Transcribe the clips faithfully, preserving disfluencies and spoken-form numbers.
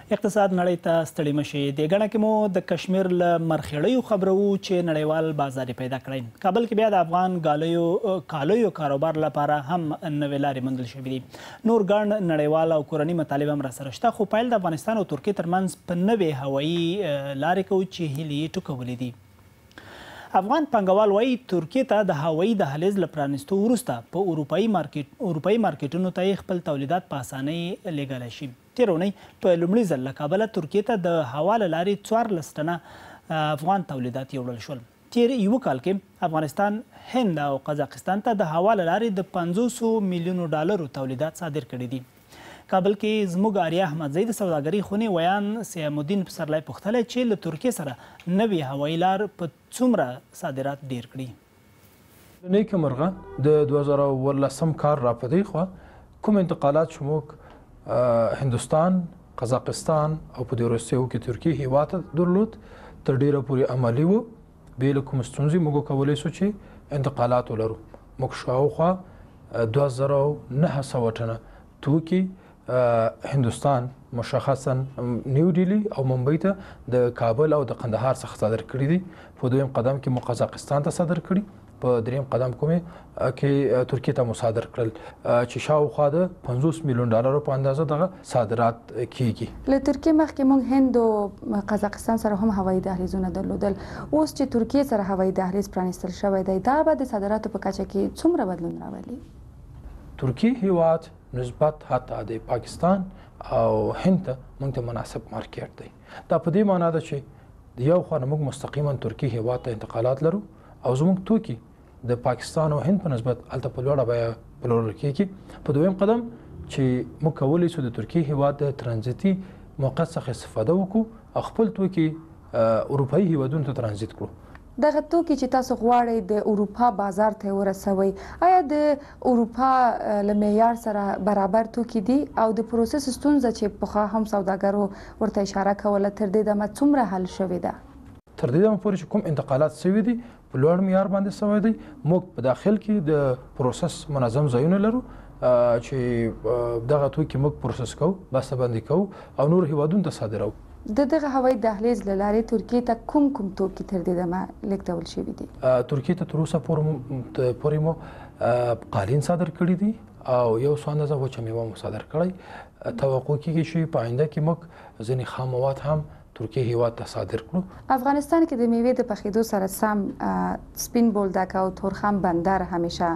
اقتصاد نړۍ ته ستړي مشي دې ګڼه کې مو د کشمیر له مرخیړیو خبرو چې نړیوال بازار پیدا کړی. کابل کې بیا د افغان کالیو کالیو کاروبار لپاره هم نوې لارې موندل شوې دي. نور ګڼ نړیوال او کورني مطالب هم راسره شته، خو پیل د افغانستان او ترکیې ترمنځ په نوې هوایي لارې کوو چې هیلې یې ټوکولې دي. افغان پانګوال وایي ترکیې ته د هوایي دهلیز له پرانیستو وروسته په اروپایي مارکیټ اروپایي مارکیټونو ته یې خپل تولیدات په اسانۍ لیږلی شي. تېره اونۍ په لومړي ځل له کابله ترکیې ته د هوا له لارې څوارلس ټنه افغان تولیدات یوړل شول. تېر یوه کال کې افغانستان هند او قزاقستان ته د هوا له لارې د پنځوسو میلیونو ډالرو تولیدات صادر کړي دي. کابل کې زموږ آریا احمدزی د سوداګرۍ خونې ویان سیام الدین پسرلی پوښتلی چې له ترکیې سره نوې هوایي لار په څومره صادرات ډیر کړي. نیکه مرغه د دوه زره اوولسم کال را په دی خوا کوم انتقالات چې موږ هندوستان، قزاقستان او په دې وروستیو کې ترکیې هیواد ته درلود تر ډیره پورې عملي و. بې له کوم ستونزې موږ کولی سو چې انتقالات ولرو. موږ شاوخوا دوه زره نهه سوه ټنه توکي هندوستان مشخصا نیو ډیلی او ممبئی ته د کابل او د قندهار څخه صادر کړي دي. په دویم قدم کې مو قزاقستان ته صادر کړي، په دریم قدم کومې کې ترکیې ته مو صادر کړل چې شاوخوا د پنځوس میلیون ډالرو په اندازه دغه صادرات کیږي. له ترکیې مخکې موږ هند او قزاقستان سره هم هوایي دهلیزونه درلودل. اوس چې ترکیې سره هوایي دهلیز پرانیستل شوی دی، دا به د صادراتو په کچه کې څومره بدلون راولي؟ ترکیې هیواد نسبت حتی د پاکستان او هند ته موږ ته مناسب مارکیټ دی. دا په دې معنا ده چې د یو خوا نه موږ مستقیما ترکیې هیواد ته انتقالات لرو او زموږ توکي د پاکستان او هند په نسبت هلته په لوړه بیه پلورل کېږي. په دویم قدم چې موږ کولی سو د ترکیې هیواد د ترانزیتي موقعیت څخه استفاده وکړو او خپل توکي اروپایي هیوادونو ته ترانزیت کړو. دغه توکي چې تاسو غواړئ د اروپا بازار ته ورسوئ، آیا د اروپا له معیار سره برابر توکي دي او د پروسس ستونزه چې پخوا هم سوداګرو ورته اشاره کوله تر دې دمه څومره حل شوې ده؟ تر دې دمه پورې چې کوم انتقالات شوي دي په لوړ معیار باندې شوی دی. موږ په داخل کې د پروسس منظم ځایونه لرو چې دغه توکي موږ پروسس کوو، بسته بندي کوو او نور هیوادونو ته صادروو. د دغه هوایي دهلیز له لارې ترکیې ته کوم کوم توکي تر دې دمه لیږدول شوي دي؟ ترکیې ته تر اوسه پورې مو قالین صادر کړي دي او یو څو اندازه وچه میوه مو صادر کړی. توقع کېږي چې په آینده کې موږ ځینې خام مواد هم ترکیې هیواد ته صادر کړو. افغانستان کې د میوې د پخېدو سره سم سپین بولدک او تورخم بندر همیشه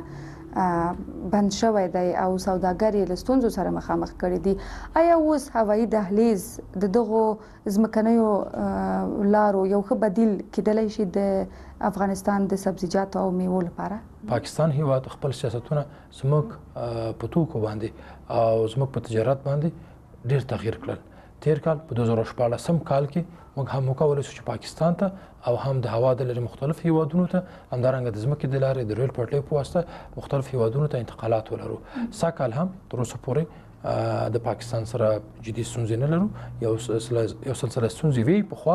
بند شوی دی او سوداګر یې له ستونزو سره مخامخ کړي دي. آیا اوس هوایي دهلیز د دغو ځمکنیو لارو یو ښه بدیل کیدلی شي د افغانستان د سبزیجاتو او میوو لپاره؟ پاکستان هیواد خپل سیاستونه زموږ په توکو باندې او زموږ په تجارت باندې ډیر تغییر کړل. تیر کال په دوه زره شپاړسم کال کې موږ هم وکولی شو چې پاکستان ته او هم د هوا د لارې مختلف هیوادونو ته همدارنګه د ځمکې د لارې د ریل پټلۍ په واسطه مختلف هیوادونو ته انتقالات ولرو. سږ کال هم تر اوسه پورې د پاکستان سره جدي ستونزې نه لرو. یو سلسله ستونزې وې پخوا.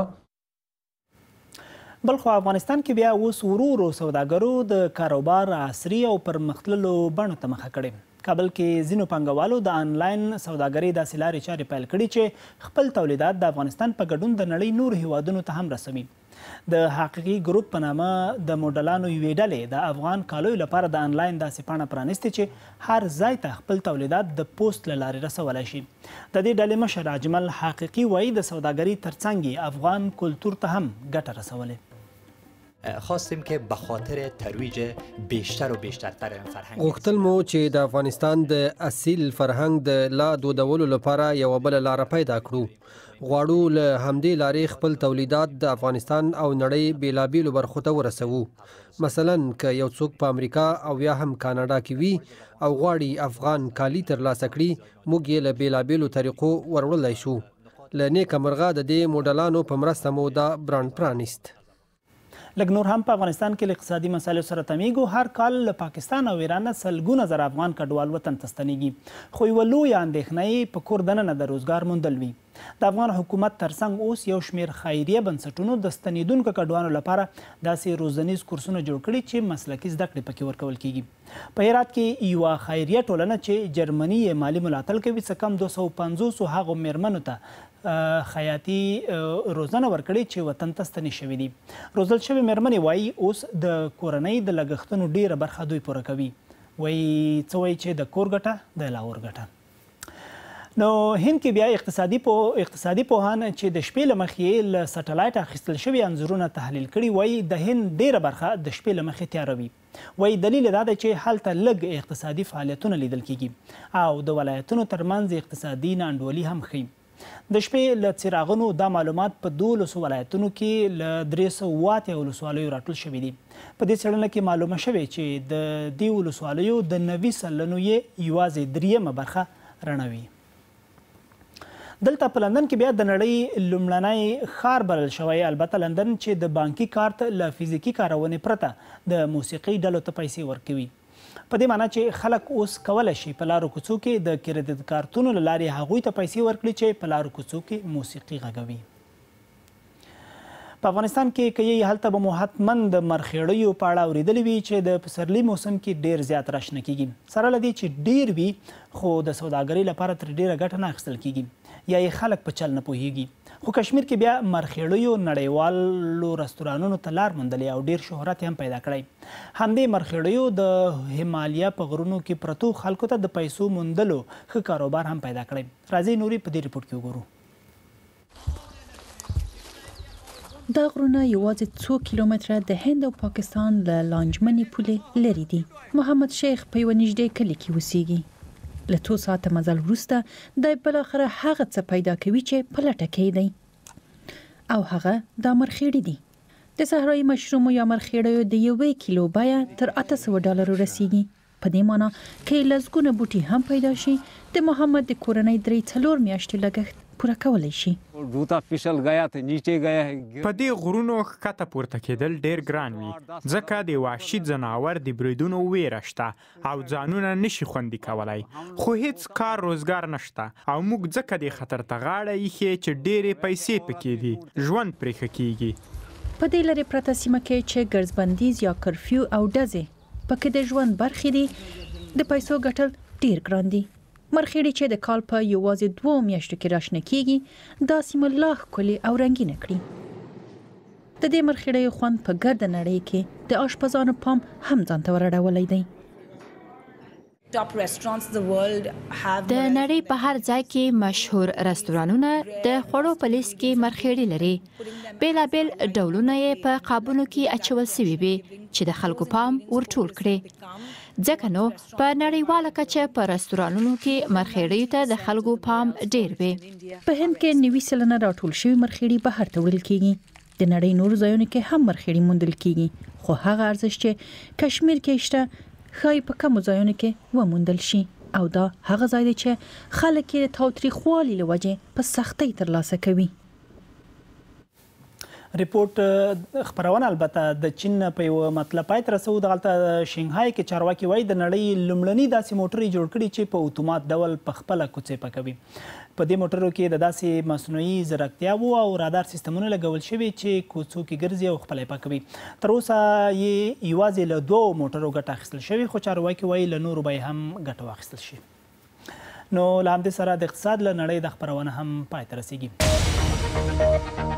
بلخو افغانستان کې بیا اوس ورو ورو سوداګرو د کاروبار عصري او پرمختللو بڼو ته مخه کړې. کابل کې ځینو پانګوالو د آنلاین سوداګرۍ داسې لارې چارې پیل کړي چې خپل تولیدات د افغانستان په ګډون د نړۍ نور هیوادونو ته هم رسوي. د حقیقي ګروپ په نامه د موډلانو یوې ډلې د افغان کالیو لپاره د آنلاین داسې پاڼه پرانیستې چې هر ځای ته خپل تولیدات د پوسټ له لارې رسولی شي. د دې ډلې مشر اجمل حقیقي وایي د سوداګرۍ ترڅنګ افغان کلتور ته هم ګټه رسولې. خواستیم که به خاطر ترویج بیشتر و بیشترتر فرهنگ غوښتل مو چې د افغانستان د اصیل فرهنګ د لا دودولو لپاره یوه بله لاره پیدا کړو. غواړو له همدې لارې خپل تولیدات د افغانستان او نړۍ بېلابېلو برخو ته ورسوو. مثلا که یو څوک په امریکا او یا هم کاناډا کې وي او غواړي افغان کالي ترلاسه کړي، موږ یې له بېلابېلو طریقو وروړلی شو. له نیکه مرغه د دې موډلانو په مرسته مو دا برانډ پرانیست. لږ نور هم په افغانستان کې له اقتصادي مسایلو سره تمیږو. هر کال له پاکستان او ایران نه سلګونه زره افغان کډوال وطن ته ستنیږي، خو یوه لویه اندېښنه یې په کور دننه د روزګار موندل وي. د افغان حکومت ترڅنګ اوس یو شمېر خیریه بنسټونو د ستنېدونکو کډوالو لپاره داسې روزنیز کورسونه جوړ کړي چې مسلکي زده کړې پکې ورکول کیږي. په هرات کې یوه خیریه ټولنه چې جرمني یې مالي ملاتړ کوي څه کم دوه سوه پنځوسو هغو مېرمنو ته خیاطي روزنه ورکړې چې وطن ته ستنې شوي دي. روزل شوې مېرمنې وایي اوس د کورنۍ د لګښتونو ډېره برخه دوی پوره کوي. وایي څه وایي چې د کور ګټه د لاور ګټه. نو هند کې بیا اقتصادي پو اقتصادي پوهان چې د شپې له مخې له سټلایټ اخیستل شوي انځورونه تحلیل کړي وایي د هند ډیره برخه د شپې له مخې تیاره وي. وایي دلیل دا دی چې هلته لږ اقتصادي فعالیتونه لیدل کیږي او د ولایتونو ترمنځ اقتصادي ناانډولي هم ښیي. د شپې له څراغونو دا معلومات په دولسو ولایتونو کې له درې سوه اوه اتیا ولسوالیو راټول شوي دي. په دې څېړنه کې معلومه شوې چې د دې ولسوالیو د نوي سلنو یې یوازې دریمه برخه رڼوي. دلته په لندن کې بیا د نړۍ لومړنی ښار بلل شوی، البته لندن چې د بانکي کارت له فزیکي کارونې پرته د موسیقي ډلو ته پیسې ورکوي. په دې معنی چې خلک اوس کولی شي په لارو کوڅو کې د کریډټ کارتونو له لارې هغوی ته پیسې ورکړي چې په لارو کوڅو کې موسیقي غږوي. په افغانستان کې که یې هلته به مو حتما د مرخیړیو په اړه اورېدلي وي چې د پسرلي موسم کې ډېر زیات راشنه کیږي. سره له دې چې ډېر وي خو د سوداګرۍ لپاره تر ډېره ګټه نه اخیستل کیږي یا یې خلک په چل نه پوهیږي. خو کشمیر کې بیا مرخیړیو نړیوالو رستورانونو ته لار موندلې او ډېر شهرت هم پیدا کړی. همدې مرخیړیو د همالیا په غرونو کې پرتو خلکو ته د پیسو موندلو ښه کاروبار هم پیدا کړی. راځئ نورې په دې ریپورټ کې وګورو. دا غرونه یوازې څو کیلومتره د هند او پاکستان له لانجمنې پولې لرې دي. محمد شیخ په یوه نږدې کلي کې اوسیږي. له څو ساعته مزل وروسته دی بالاخره هغه څه پیدا کوي چې په لټه کې دی او هغه دا مرخیړي دي. د صحرایي مشرومو یا مرخیړیو د یوې کیلو بیه تر اته سوه ډالرو رسیږي. په دې معنی که لسګونه بوټي هم پیدا شي د محمد د کورنۍ درې څلور میاشتې لګښت پوره کولی شي. په دې غرونو ښکته پورته کېدل ډېر ګران وي ځکه د وحشي ځناور د بریدونو ویره شته او ځانونه نشي خوندي کولی، خو هیڅ کار روزګار نشته او موږ ځکه د خطر ته غاړه ایښې چې ډېرې پیسې پکې دي ژوند پرې ښه کیږي. په دې لرې پرته سیمه کې چې ګرځبندیز یا کرفیو او ډزې پکې د ژوند برخې دي د پیسو ګټل ډېر ګران دي. مرخیړي چې د کال په یوازې دوو میاشتو کې راشنه کیږي دا سیمه لا ښکلې او رنګینه کړي. د دې مرخیړیو خوند په ګرده نړۍ کې د اشپزانو پام هم ځان ته ورړولی دی. د نړۍ په هر ځای کې مشهور رستورانونه د خوړو په لیست کې مرخیړي لري. بیلابیل ډولونه یې په قابونو کې اچول سوي وي چې د خلکو پام ورټول کړي. ځکه نو په نړیواله کچه په رستورانونو کې مرخیړیو ته د خلکو پام ډیر وي. په هند کې نوي سلنه راټول شوي مرخیړي بهر ته وړل کیږي. د نړۍ نورو ځایونو کې هم مرخیړي موندل کیږي، خو هغه ارزښت چې کشمیر کې شته ښایي په کمو ځایونو کې وموندل شي او دا هغه ځای دی چې خلک یې د تاوتریخوالي له وجې په سختۍ ترلاسه کوي. ریپورټ خبرونه البته د چین په یو مطلب پای ته رسو. دغلته شنګهای کې چارواکي وایي د نړۍ لومړني داسې موټرې جوړ کړي چې په اتومات ډول په خپله کوڅې پاکوي. په دې موټرو کې د داسې مصنوعي ځیرکتیاوو او رادار سیستمونه لګول شوي چې کوڅو کې ګرځي او خپله یې پاکوي. تر اوسه یې یوازې له دوو موټرو ګټه اخیستل شوې، خو چارواکي وایي له نورو به یې هم ګټه واخیستل شي. نو له همدې سره د اقتصاد له نړۍ د خبرونه هم پای ته رسیږي.